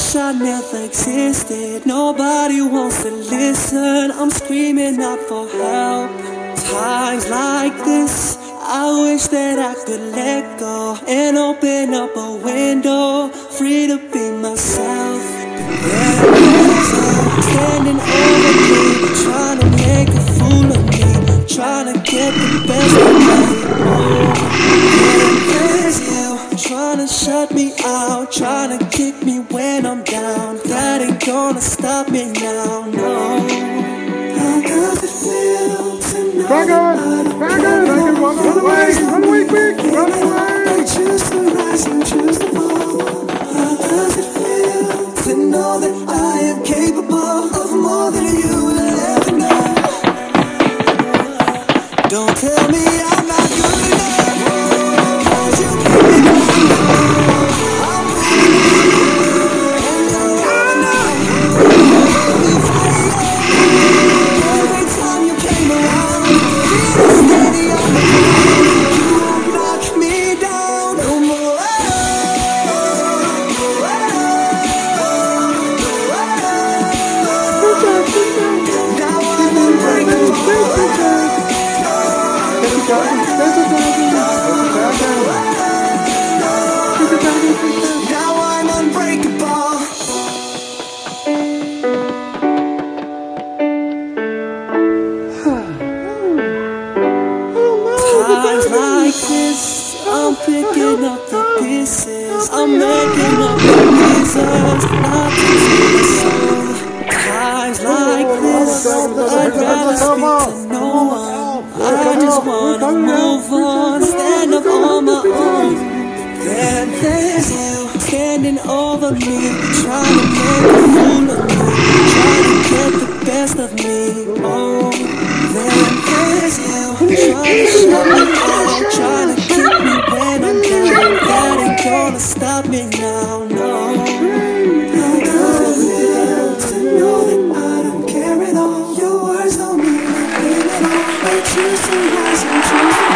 wish I never existed. Nobody wants to listen. I'm screaming out for help. Times like this, I wish that I could let go and open up a window, free to be myself. Standing over me, trying to make a fool of me, trying to get the best of me. There's you, trying to shut me out, trying to kick me when I'm down. That ain't gonna stop me now, no. How does it feel to know Run away quick, run away! I choose to rise and choose to fall. How does it feel to know that I am capable of more than you will ever know? Don't tell me I'm not good enough, 'cause you keep me going. I'm every time you came around, feeling steady on the ground. You won't knock me down no more. Now I'm unbreakable. Now I'm unbreakable. Times like this, I'm picking up the pieces, I'm making up the reasons not to see the soul. Times like this, I'd rather speak to no one. I just wanna move on, stand up on my own. Then there's you, standing over me, trying to make a fool of me, trying to get the best of me. Oh, then there's you, trying to shut me out, trying to keep me when I'm down. That ain't gonna stop me now, no. How does it feel to know that I don't care at all? Your words don't mean nothing at all. I choose to rise and choose to